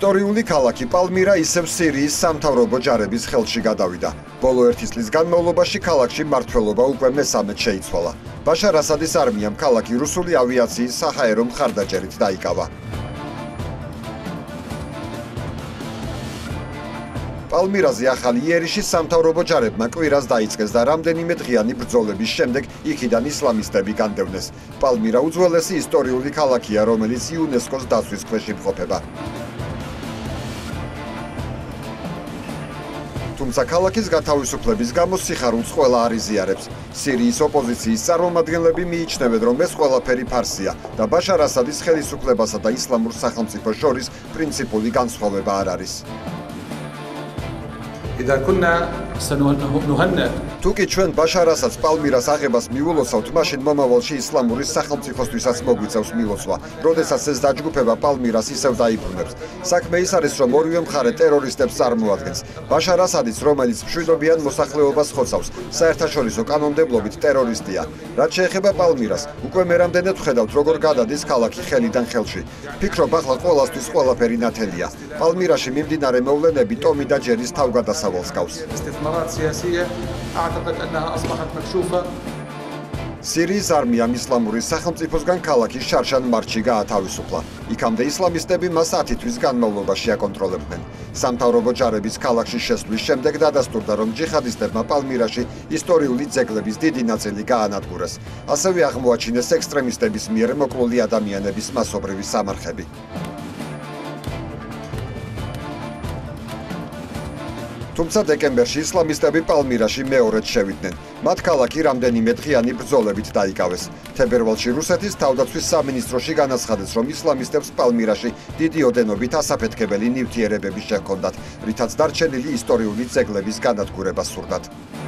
ისტორიული ქალაქი პალმირა ისევ სირიის სამთავრობო ჯარების ხელში გადავიდა. ბოლო 1 წლის განმავლობაში ქალაქში მმართველობა უკვე მესამედ შეიცვალა. ბაშარ ასადის არმიამ ქალაქი რუსული ავიაციის საჰაერო მხარდაჭერით დაიკავა. პალმირაზე ახალი იერიშის სამთავრობო ჯარებმა კვირას დაიწყეს და რამდენიმე დღიანი ბრძოლების შემდეგ იქიდან ისლამისტები განდევნეს. პალმირა უძველესი ისტორიული ქალაქია, რომელიც იუნესკოს დაცვის ქვეშ იმყოფება. თუმცა ქალაქის გათავისუფლების გამო სიხარულს ყველა არ იზიარებს. სირიის ოპოზიციის წარმომადგენლები მიიჩნევენ, რომ ეს ყველაფერი ფარსია და ბაშარ ასადის ხელისუფლებასა და ისლამურ სახელმწიფოს შორის პრინციპული განსხვავება არ არის. თუკი ჩვენ ბაშარ ასადს პალმირას აღებას მიულოცავთ, მაშინ მომავალში ისლამური სახელმწიფოსთვისაც მოგვიწევს მილოცვა, როდესაც ეს დაჯგუფება პალმირას ისევ დაიბრუნებს. საქმე ის არის, რომ ორივე მხარე ტერორისტებს წარმოადგენს. ბაშარ ასადიც, რომელიც მშვიდობიან მოსახლეობას ხოცავს, საერთაშორისო კანონმდებლობით ტერორისტია. რაც შეეხება პალმირას, უკვე მე რამდენად ვხედავთ, როგორ გადადის ქალაქი ხელიდან ხელში. ფიქრობ, ახლა ყველასთვის ყველაფერი ნათელია. პალმირაში მიმდინარე მოვლენები ტომი და ჯერის თავგადასავალს გავს. სირიის არმიამ ისლამური სახელმწიფოსგან ქალაქის შარშან მარჩი გაათავისუფლა. იქამდე ისლამისტები მას 10 თვის განმავლობაში აკონტროლებდნენ. სამთავრობო ჯარების ქალაქში შესვლის შემდეგ დადასტურდა, რომ ჯიხადისტებმა პალმირაში ისტორიული ძეგლების დიდი ნაწილი გაანადგურეს. ასევე აღმოაჩინეს ექსტრემისტების მიერ მოკლული ადამიანების მასობრივი სამარხები. თუმცა დეკემბერში ისლამისტები პალმირაში მეორედ შევიდნენ. მათ ქალაქი რამდენიმე დღიანი ბრძოლებით დაიკავეს. თებერვალში რუსეთის თავდაცვის სამინისტროში განაცხადეს, რომ ისლამისტებს პალმირაში დიდი ოდენობით ასაფეთქებელი ნივთიერებები შეჰქონდათ, რითაც დარჩენილი ისტორიული ძეგლების განადგურება სურდათ.